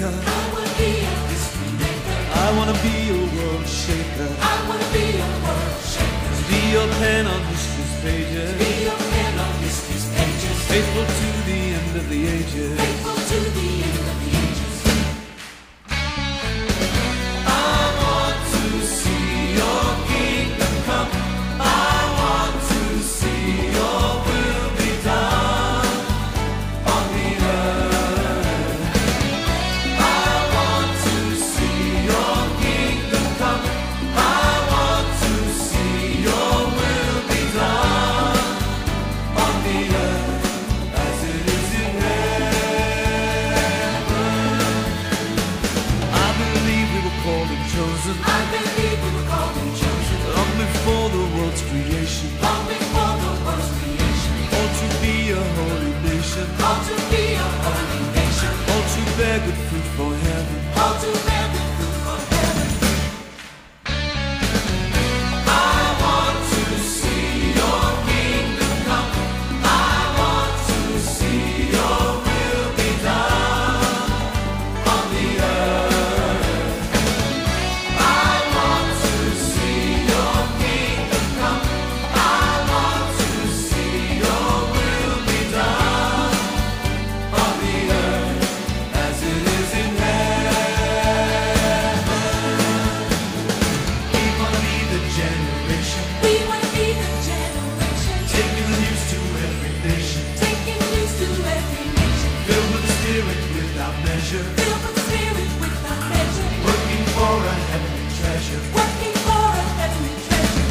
maker. I wanna be a history maker. I wanna be a world shaker. I wanna be a world shaker. To be your pen on history's pages. Be your pen on history's pages. Faithful to the end of the ages. Faithful to the end of the ages. I want to see your kingdom come. I want to see your will be done on the earth. I want to see your kingdom come. I want to see your will be done on the earth as it is in heaven. I believe we were called and chosen I believe we were called and chosen long before the world's creation. long before the world's creation. All to be a holy nation. All to be a holy nation. All to bear good fruit for heaven. All to bear good fruit for heaven. I want to see your kingdom come. I want to see your will be done on the earth. I want to see your kingdom come. I want to see your will be done on the earth as it is in heaven. We wanna be the generation We wanna be the generation taking the news to every nation, taking news to every nation. filled with the Spirit without measure, Filled with spirit without measure. working for a heavenly treasure. Working for a heavenly treasure.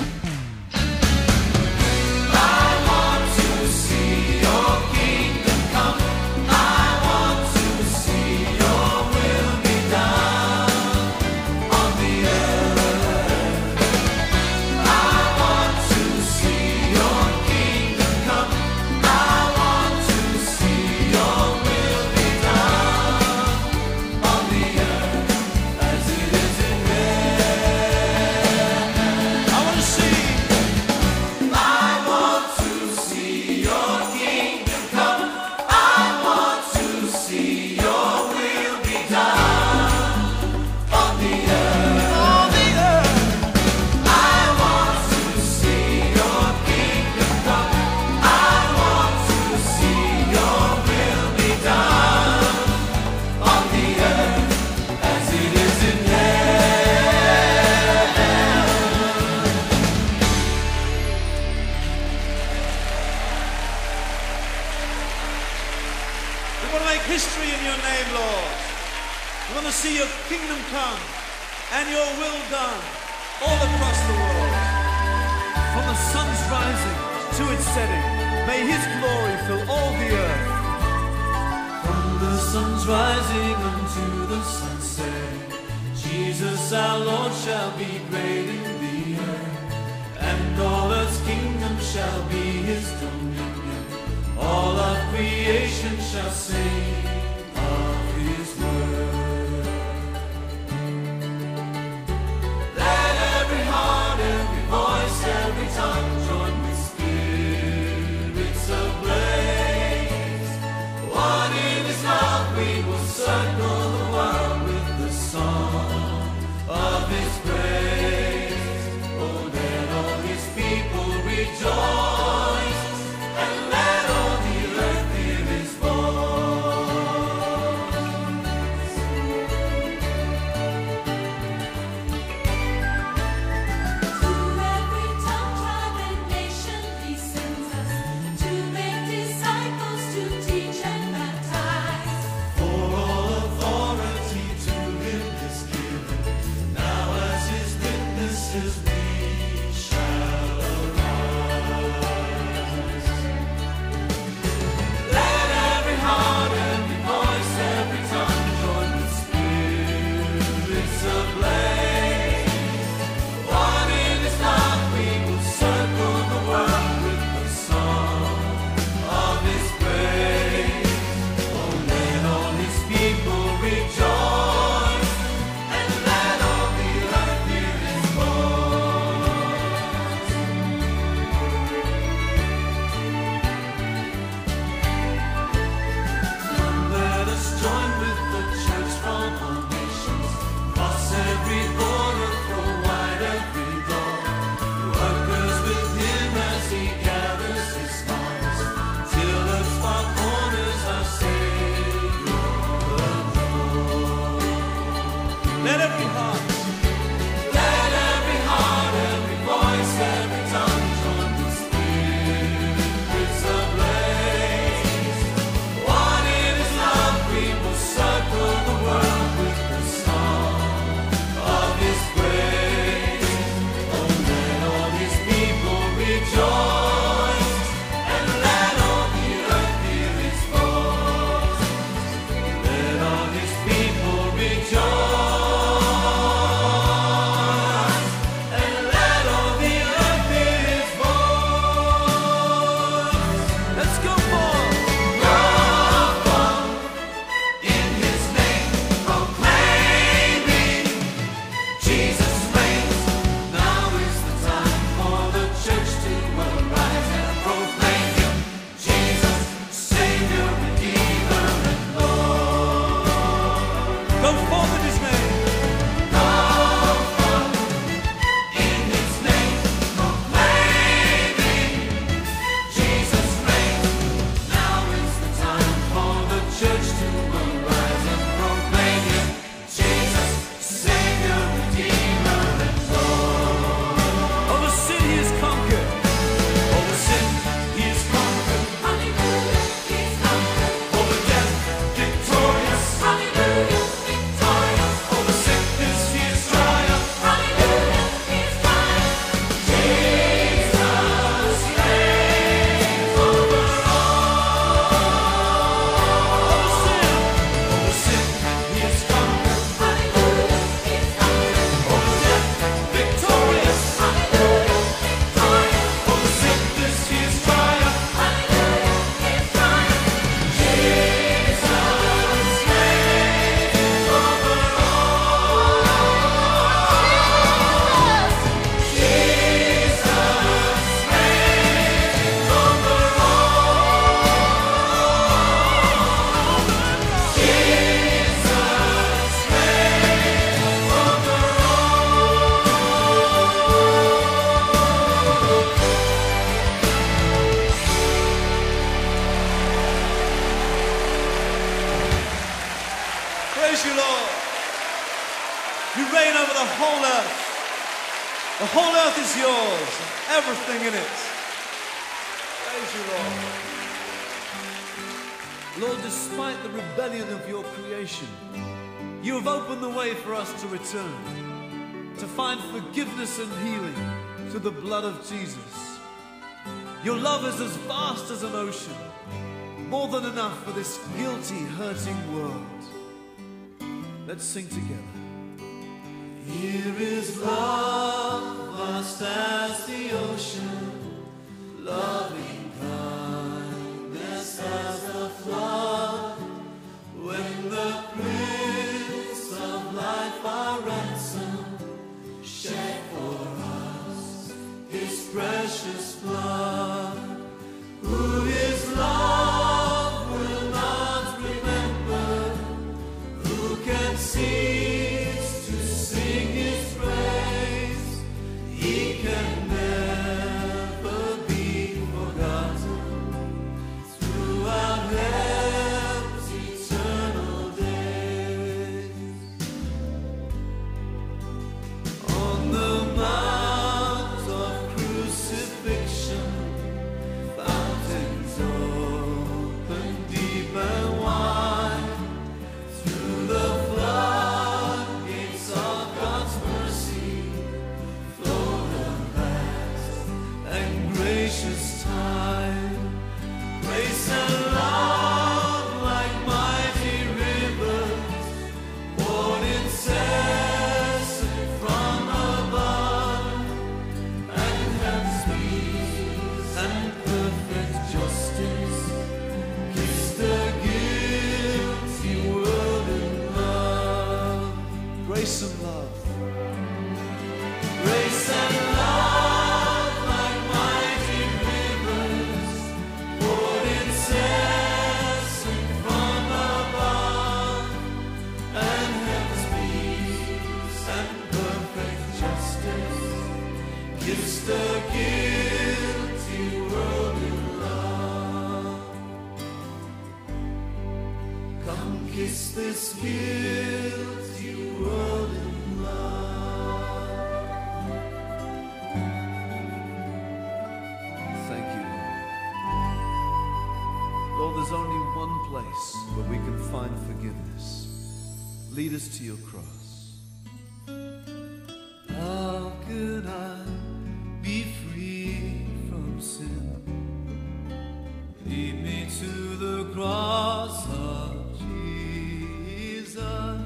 I want to see your kingdom come. I want to see your will be done on the earth. I want to see your kingdom come. I want to see your will be done on the earth as it is in heaven. I want to see. I want to see your kingdom come. I want to see your will be done on the earth. On the earth. I want to see your kingdom come. I want to see your will be done on the earth as it is in heaven. We want to make history in your name, Lord. We want to see your kingdom come and your will done all across the world. From the sun's rising to its setting, may his glory fill all the earth. From the sun's rising unto the sun's setting, Jesus our Lord shall be great in the earth, and all earth's kingdom shall be his dominion. All of creation shall sing of his word. Let every heart, every voice, every tongue join with spirits ablaze. One in his love, we will circle the world with the song of his praise. Oh, let all his people rejoice, and let all the earth hear his voice. Praise you, Lord. You reign over the whole earth. The whole earth is yours, everything in it. Praise you, Lord. Lord, despite the rebellion of your creation, you have opened the way for us to return, to find forgiveness and healing through the blood of Jesus. Your love is as vast as an ocean, more than enough for this guilty, hurting world. Let's sing together. Here is love, vast as the ocean, loving kindness as the flood. When the Prince of Life, our ransom, shed for us his precious blood. Who is love will not remember, who can cease to sing his praise. He can never be forgotten throughout heaven's eternal days. On the mount of crucifixion, fountains open deep and wide. Through the floodgates of God's mercy flowed a vast and gracious tide. Grace and love like mighty rivers poured incessant from above, and heaven's peace and perfect justice kissed the guilty world in love. Grace and love. Grace and love like mighty rivers poured incessant from above, and heaven's peace and perfect justice kissed the guilty world in love. Come kiss this guilty world in love. Thank you, Lord. Lord, there's only one place where we can find forgiveness. Lead us to your cross. How could I be free from sin? Lead me to the cross of Jesus.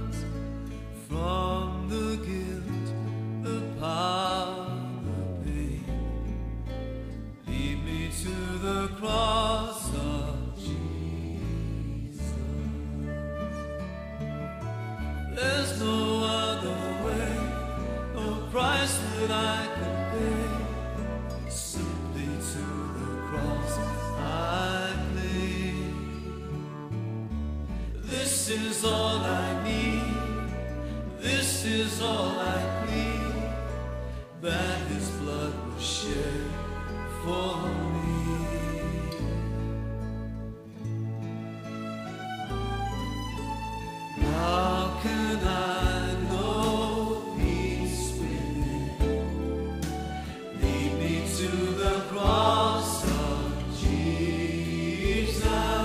From the guilt, the power, the pain, lead me to the cross of Jesus. There's no other way, no price that I could pay. Simply to the cross I cling. This is all I need. This is all I plead, that his blood was shed for me. How can I know peace within? Lead me to the cross of Jesus.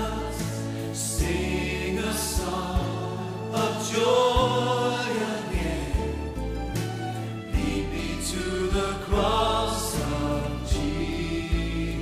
Sing a song of joy again. Lead me to the cross of Jesus.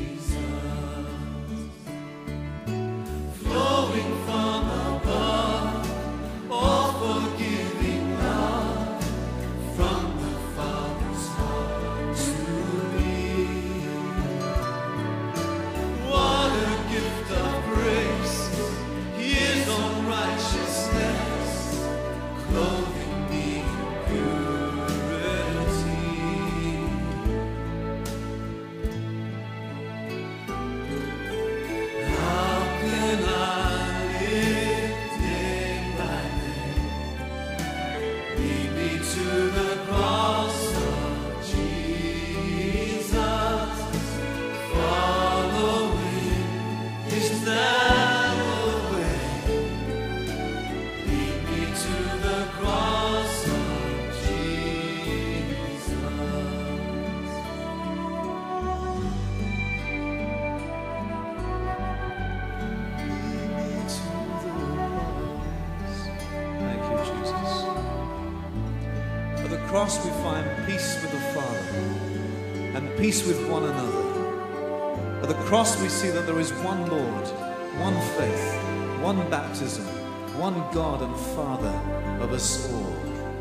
cross we find peace with the Father and peace with one another. At the cross we see that there is one Lord, one faith, one baptism, one God and Father of us all.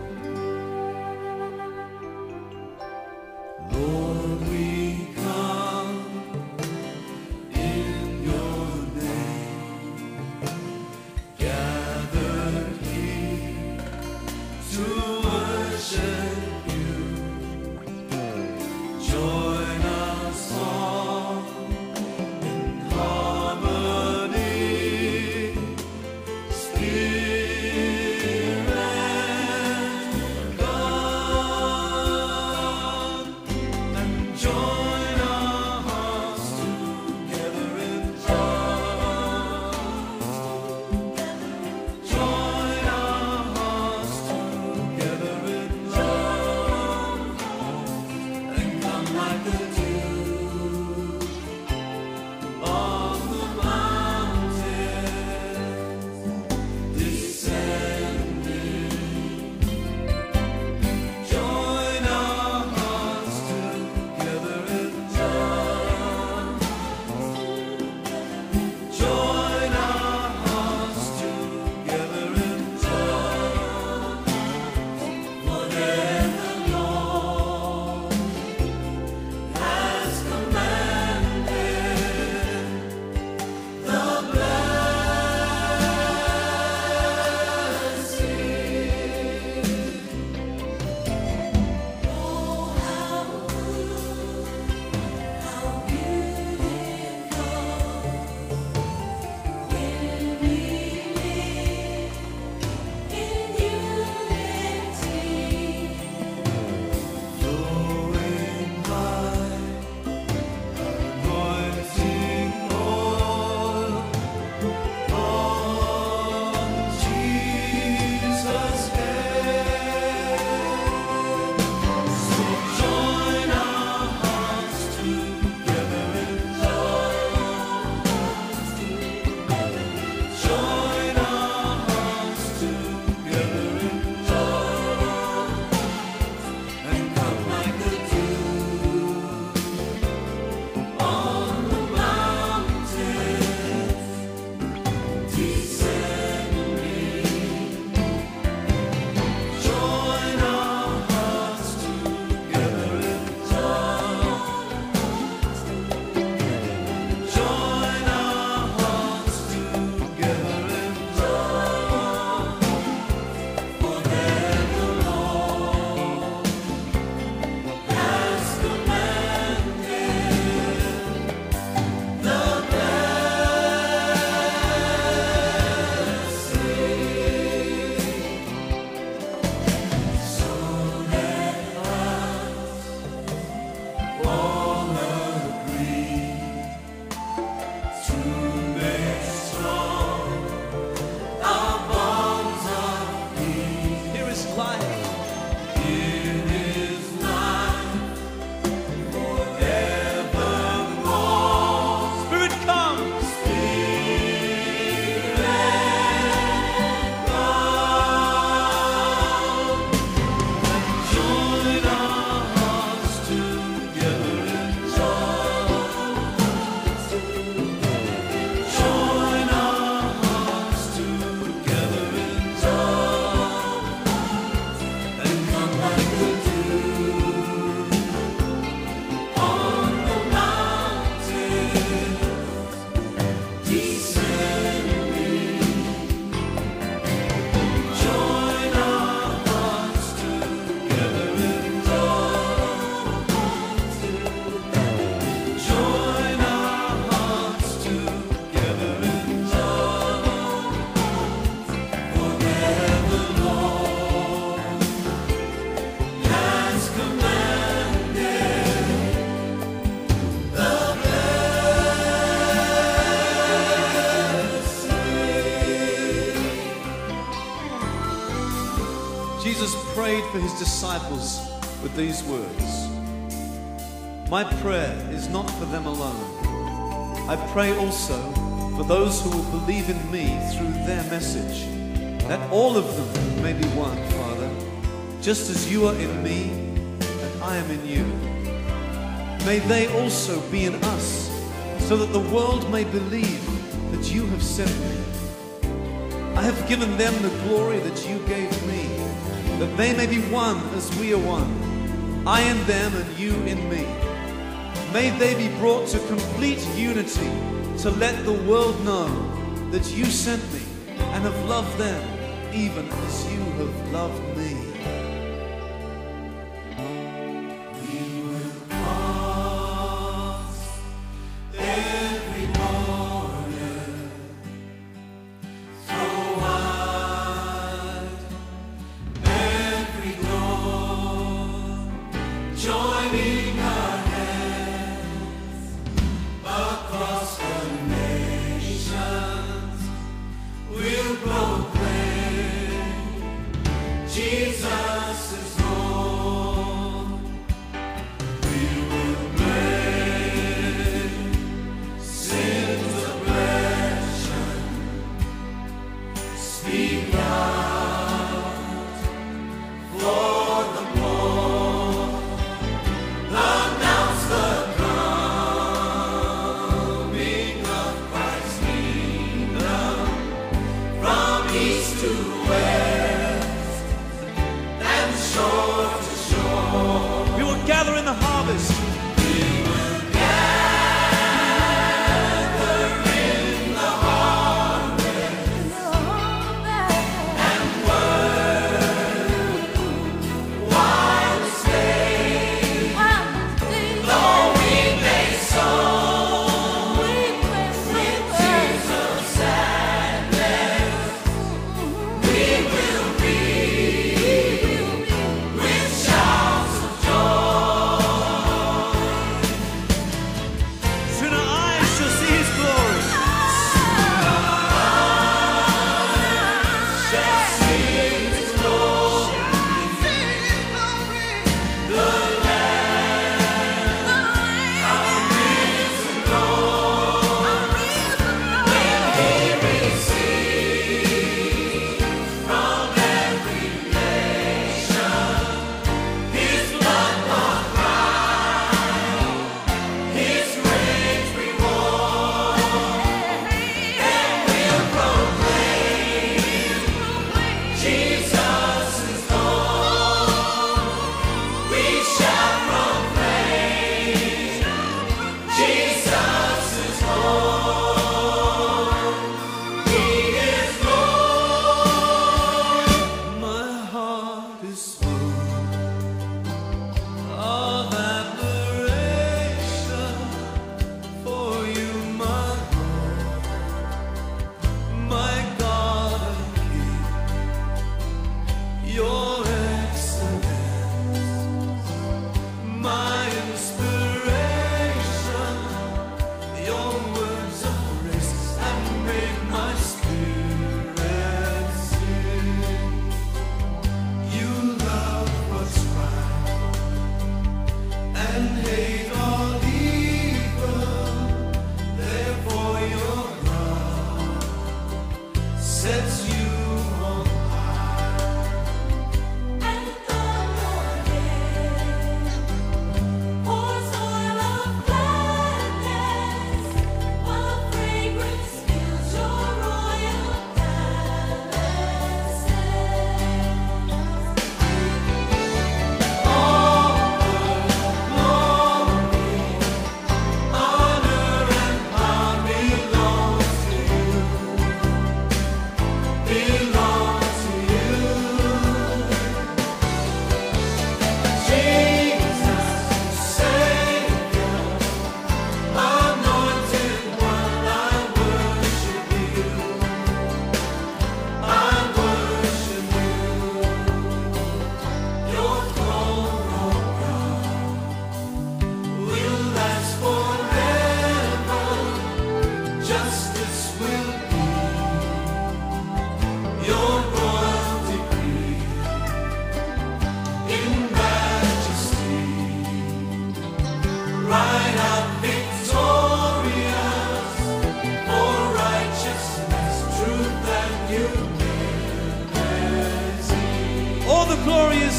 Lord, we come in your name, gathered here to worship you. Join us all in harmony, Spirit God, and join our hearts together in love. Join our hearts together in love, and come like the dew on the mountains, descending. Join our hearts together in love. Join our hearts together in love. Whatever the Lord has commanded, the blessing. Oh, how beautiful when we live in unity, flowing by anointing oil on Jesus' head. So join our hearts together in love. Join our hearts together in love, and come like the dew on the mountains, descending. Join our hearts together in love. Join our hearts together in love. Whatever the Lord has commanded, the blessing. So let us all agree to make strong our bonds of peace. Here is life. Here is life forevermore. Spirit come. Spirit come. And join our hearts together in love. Join our hearts together in love, and come like the dew on the mountains, descending. Join our hearts together in love. Join our hearts together in love. Whatever the Lord has commanded, the blessing. Jesus prayed for his disciples with these words: My prayer is not for them alone. I pray also for those who will believe in me through their message, that all of them may be one, Father, just as you are in me and I am in you. May they also be in us, so that the world may believe that you have sent me. I have given them the glory that you gave me, that they may be one as we are one, I in them and you in me. May they be brought to complete unity, to let the world know that you sent me and have loved them even as you have loved me. Joining our hands across the nations, we'll proclaim Jesus is Lord. We will break sin's oppression, speak out for the poor. Announce the coming of Christ's kingdom from east to west and shore to shore. We will gather in the harvest. We will gather in the harvest and work while we stay. Though we may sow with tears of sadness, we will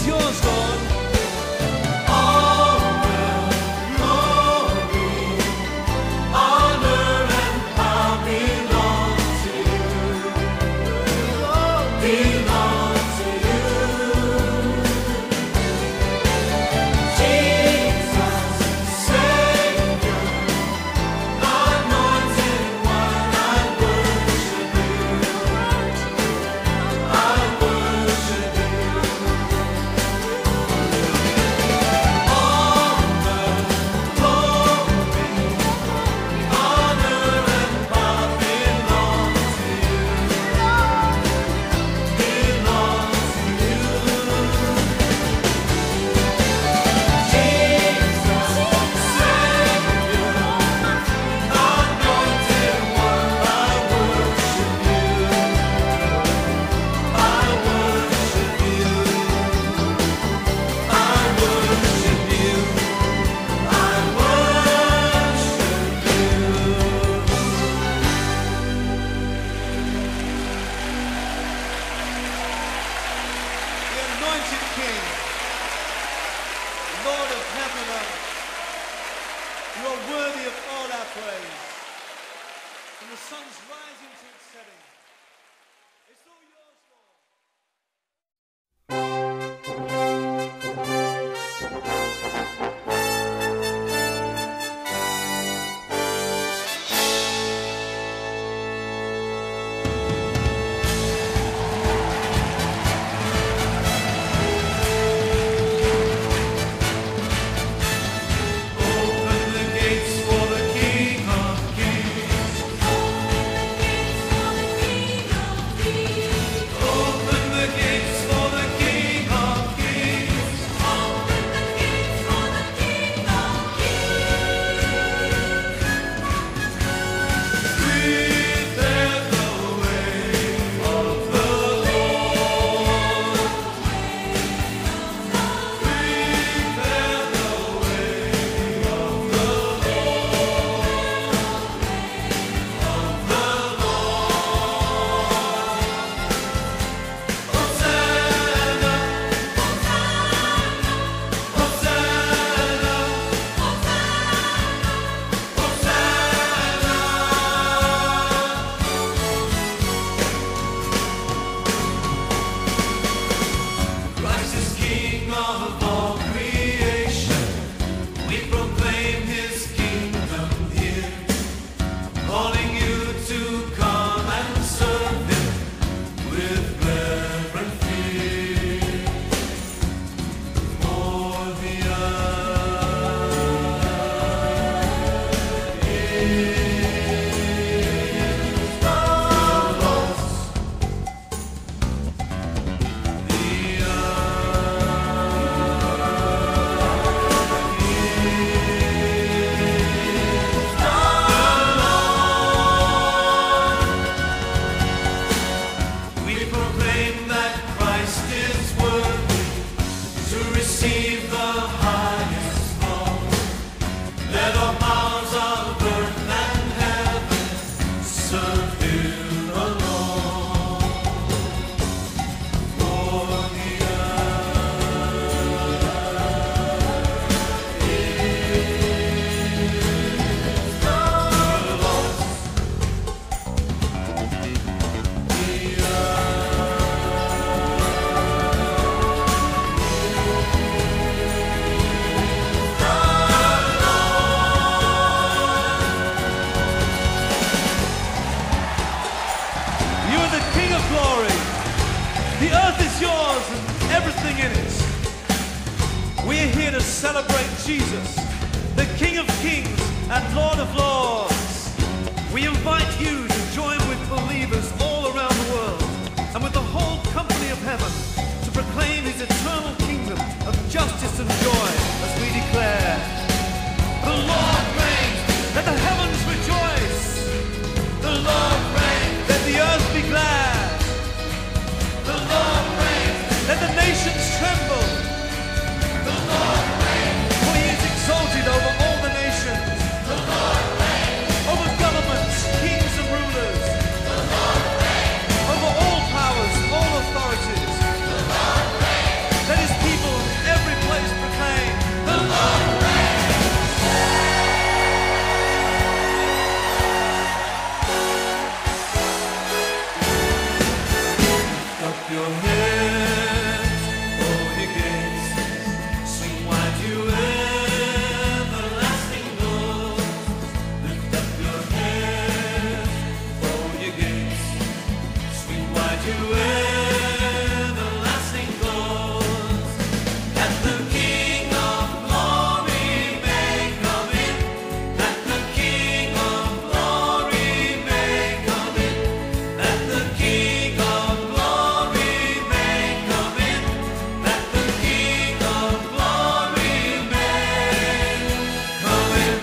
is yours, Lord. Celebrate Jesus, the King of Kings and Lord of Lords. We invite you to join with believers all around the world and with the whole company of heaven to proclaim his eternal kingdom of justice and joy as we declare, the Lord reigns, let the heavens rejoice. The Lord reigns, let the earth be glad. The Lord reigns, let the nations tremble. The Lord reigns, for he is exalted over all the nations. The Lord reigns, over governments, kings and rulers. The Lord reigns, over all powers, all authorities. The Lord reigns, let his people your heads, oh ye gates, swing wide you everlasting doors. Lift up your heads, oh ye gates, swing wide you everlasting doors. That the King of glory may come in, that the King of glory may come in, that the King of glory may come in, that the King of glory may come in.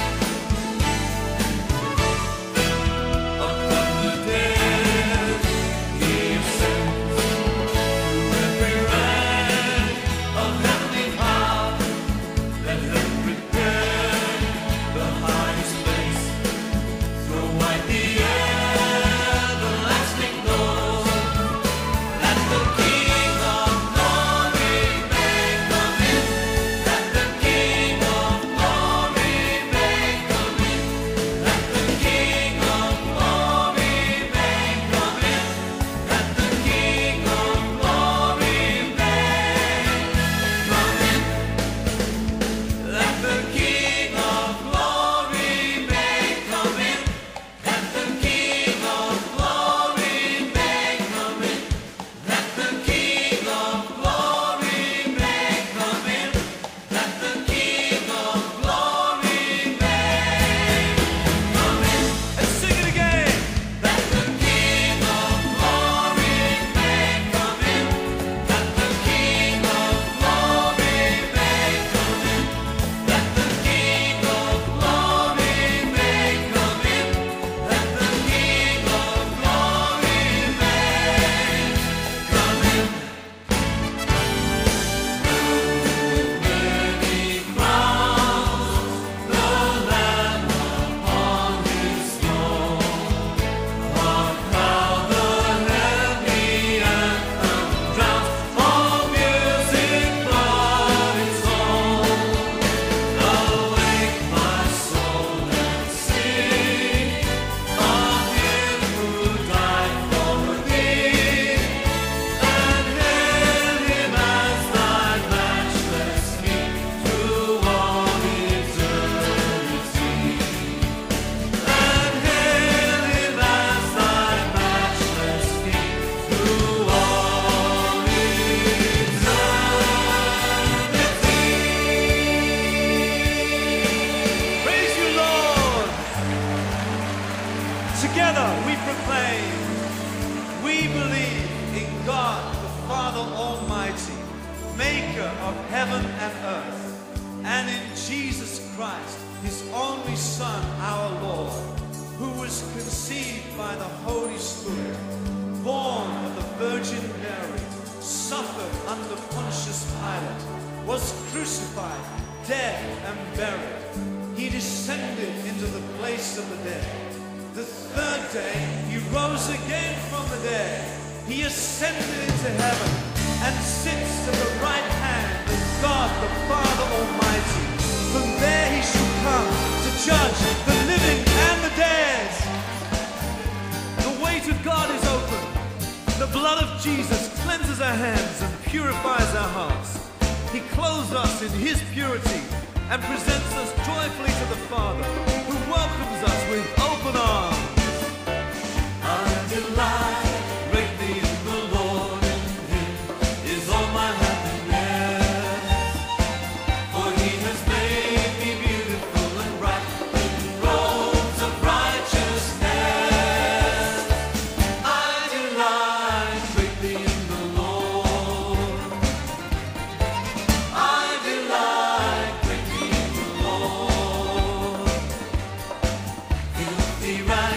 Up from the dead he ascends through every rank of heavenly power. Let him prepare the highest place, throw wide the everlasting door. That the King of glory may come in, that the King of glory may come in, that the King of glory may come in, that the King of glory may come in, that the King of glory may come in, that the King of glory may come in, that the King of glory may come in, that the King of glory may come in. And sing it again. That the King of glory may come in, that the King of glory may come in, that the King of glory may come in, that the King of glory may come in. Many crowns, the Lamb upon his throne. Hark how the heavenly anthem drowns all music but its own. Awake my soul and sing of him who died for thee, and hail him as thy matchless King through all eternity. And hail him as thy matchless King through all eternity. Praise you, Lord. Together we proclaim, we believe in God, the Father Almighty, maker of heaven and earth, and in Jesus Christ, his only Son, our Lord, who was conceived by the Holy Spirit, born of the Virgin Mary, suffered under Pontius Pilate, was crucified, dead, and buried. He descended into the place of the dead. The third day, he rose again from the dead. He ascended into heaven and sits at the right hand of God the Father Almighty. From there he shall come to judge the living and the dead. The way to God is open. The blood of Jesus cleanses our hands and purifies our hearts. He clothes us in his purity and presents us joyfully to the Father, who welcomes us with open arms. I delight greatly in the Lord, in him is all my happiness. For he has made me beautiful and bright in robes of righteousness. I delight greatly in the Lord. I delight greatly in the Lord. Filthy rags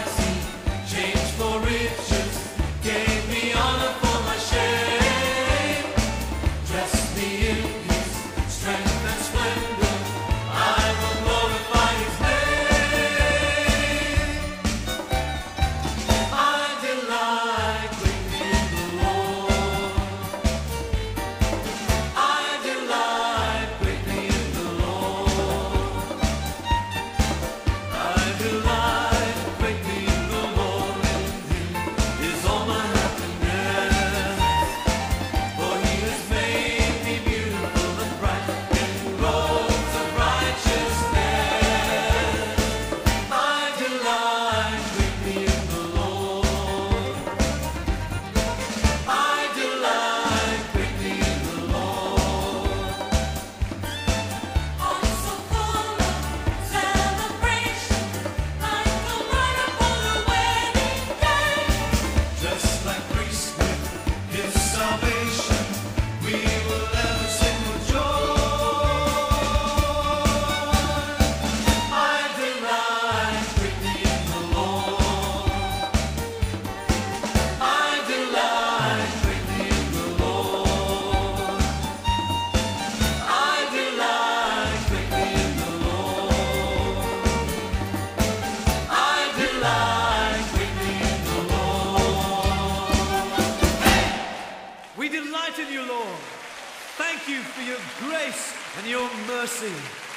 delight in you, Lord. Thank you for your grace and your mercy.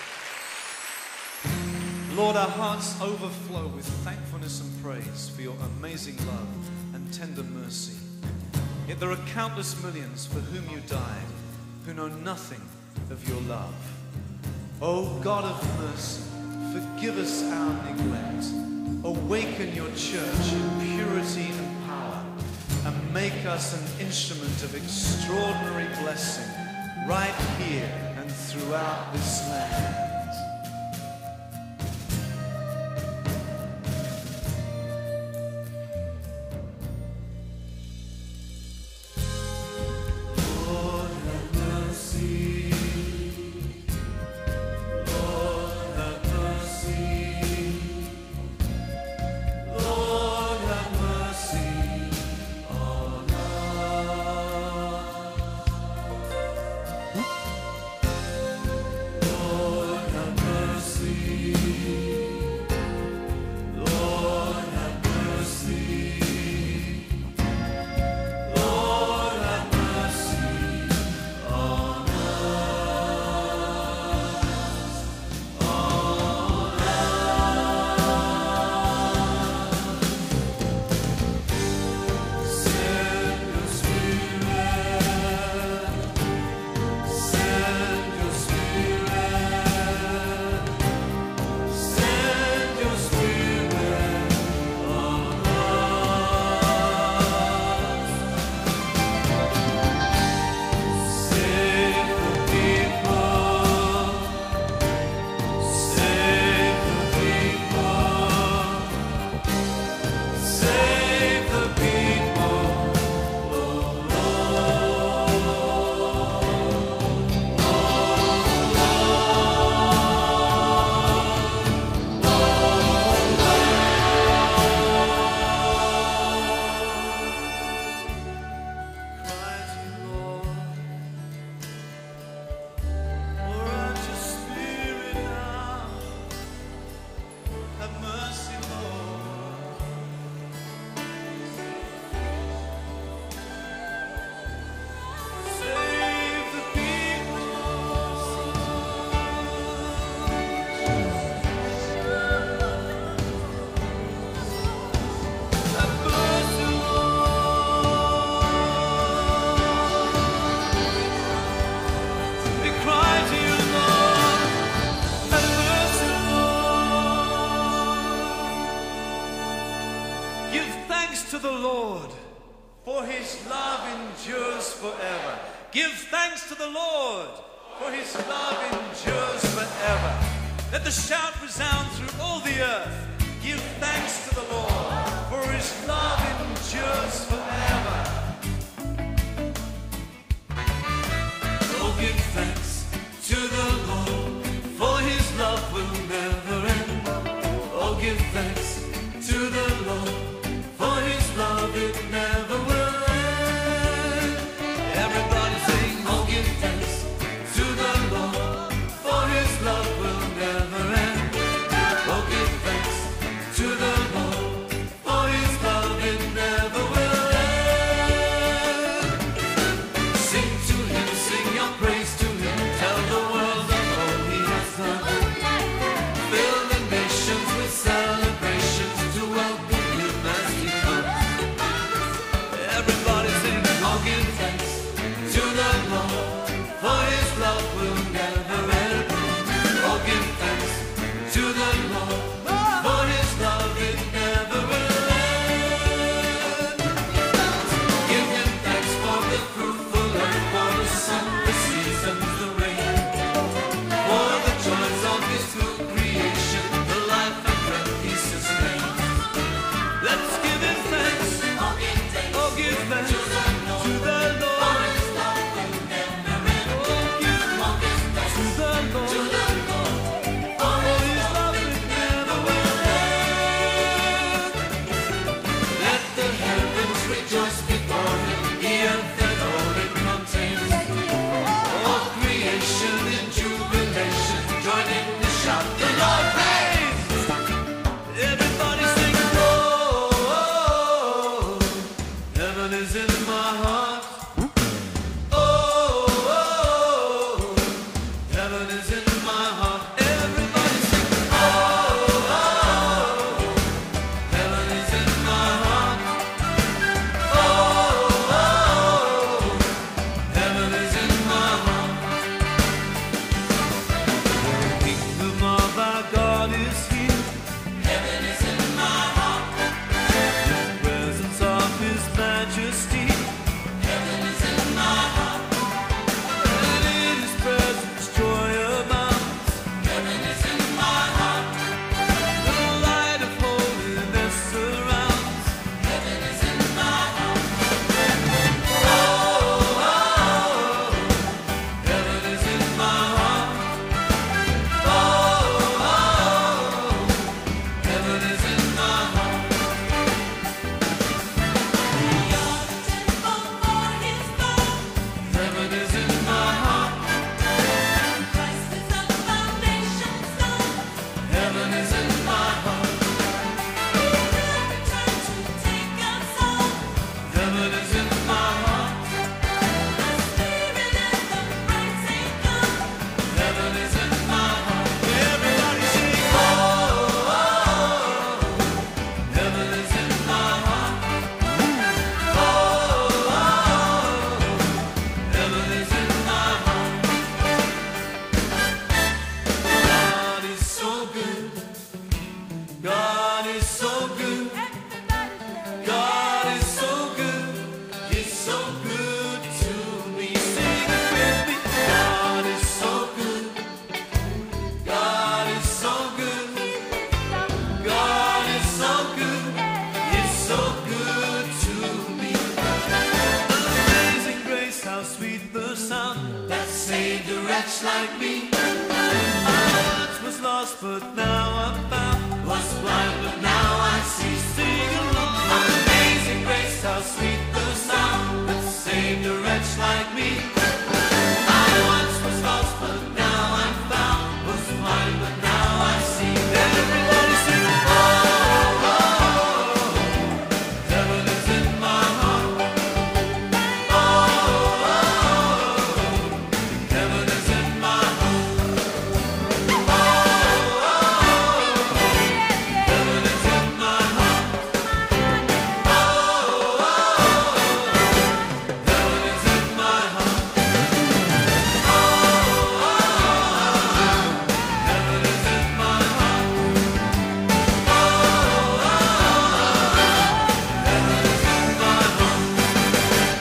Lord, our hearts overflow with thankfulness and praise for your amazing love and tender mercy. Yet there are countless millions for whom you died, who know nothing of your love. O God of mercy, forgive us our neglect. Awaken your church in purity and power, and make us an instrument of extraordinary blessing right here and throughout this land. To the Lord, for his love endures forever. Give thanks to the Lord, for his love endures forever. Let the shout resound through all the earth. Give thanks to the Lord, for his love endures forever. Oh, give thanks to the Lord, for his love will never end. Oh, give thanks to the Lord, for his love it never will end. Everybody sing, oh give thanks to the Lord, for his love will never end. Oh give thanks to the Lord, for his love it never will end. wretch like me. I once was lost, but now I'm found. Was blind, but now I see. Sing along. Amazing grace, how sweet the sound that saved a wretch like me. I once was lost, but now I'm found. Was blind, but now I see. Everybody sing. Oh, oh, heaven is in my heart. Oh, heaven is in my heart. Heaven is in my heart. Heaven is in my heart. Heaven is in my heart. Heaven is in my heart.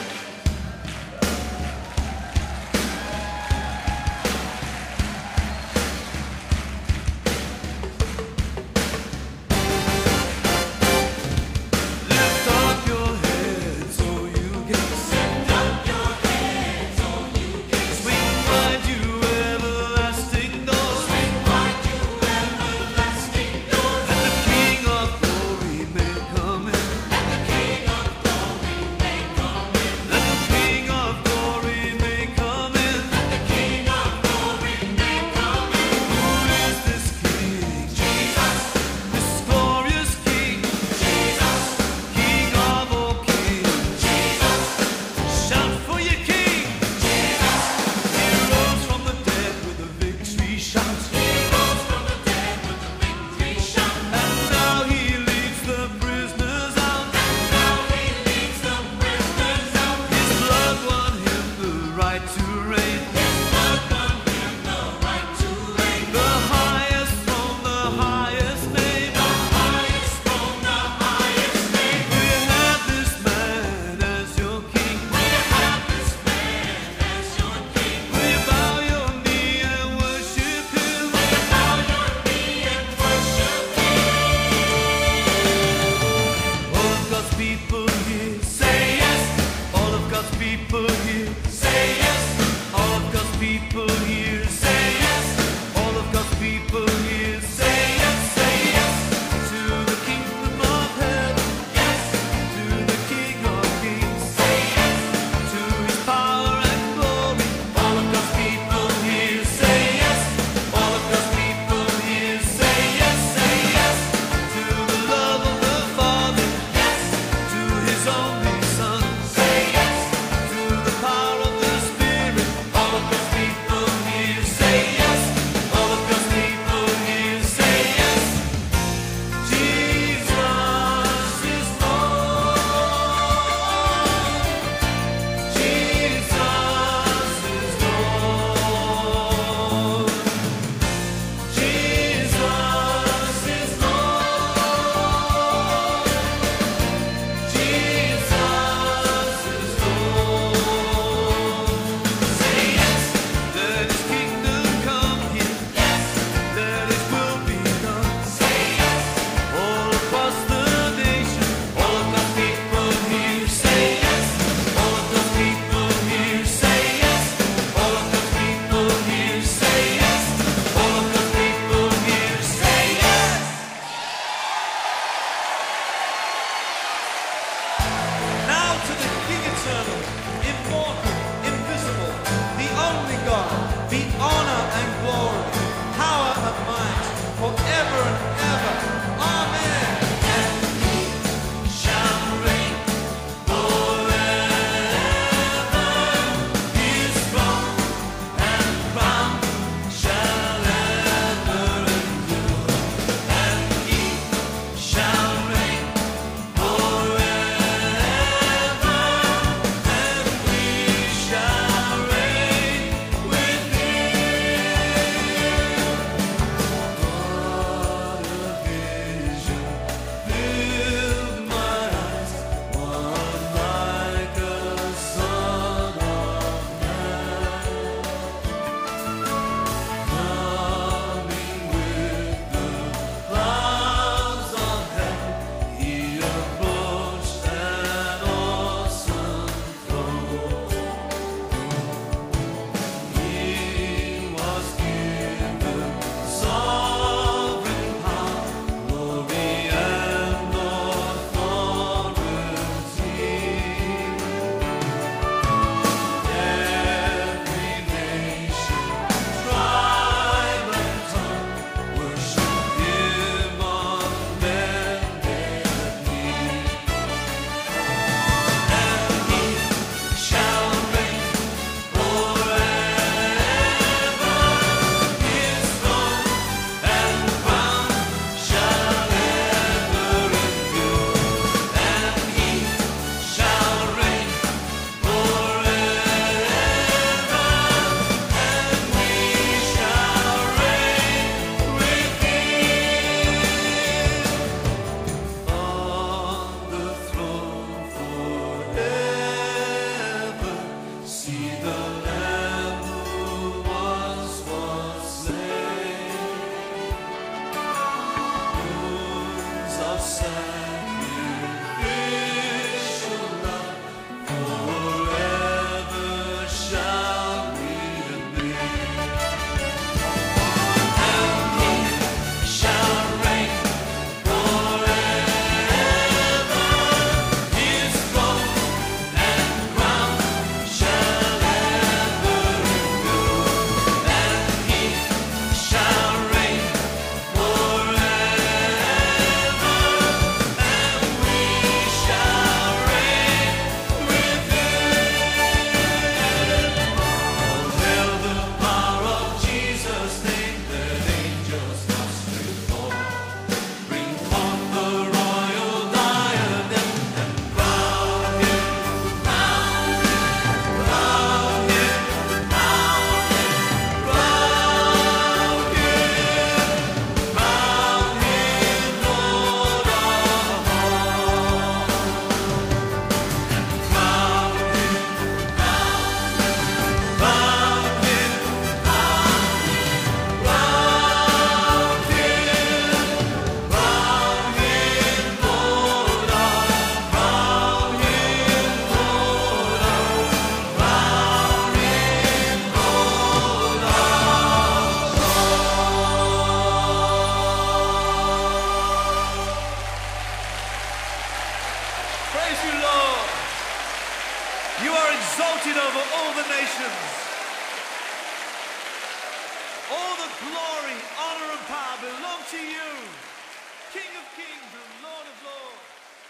Lift up your head so you can Lift up your heads, all you gates. swing wide you everlasting doors. Swing wide you everlasting doors. And the King of glory may come in. And the King of glory may come in. Let the King of glory may come in. The King of glory may come in. Who is this King? Jesus, This glorious King, Jesus, King of all kings. Jesus, Shout for your King. Jesus. He rose from the dead with a victory shout. He rose from the dead with a victory shout. And now he leads the prisoners out. Now he leads the prisoners out. His blood won him the right to reign. His blood won him the right to reign. The highest throne, the highest name. The highest throne, the highest name. We have this man as your King. We have this man as your King. Will you bow your knee and worship him? Bow your knee and worship him. All of God's people here, Say yes, all of God's people here, say yes, all of God's people here, say yes, all of God's people here, say yes, say yes, to the kingdom of heaven, yes, to the King of kings, say yes. to his power and glory. All of God's people here say yes. All of God's people here say yes, say yes, To the love of the Father, yes, to his only Son, say yes, to the power are exalted over all the nations. All the glory, honor, and power belong to you, King of kings and Lord of lords.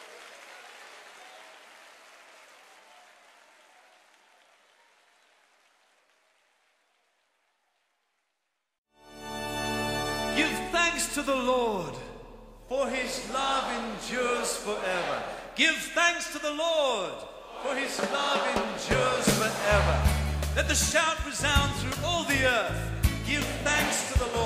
Give thanks to the Lord, for his love endures forever. Give thanks to the Lord, for his love endures forever. Let the shout resound through all the earth. Give thanks to the Lord.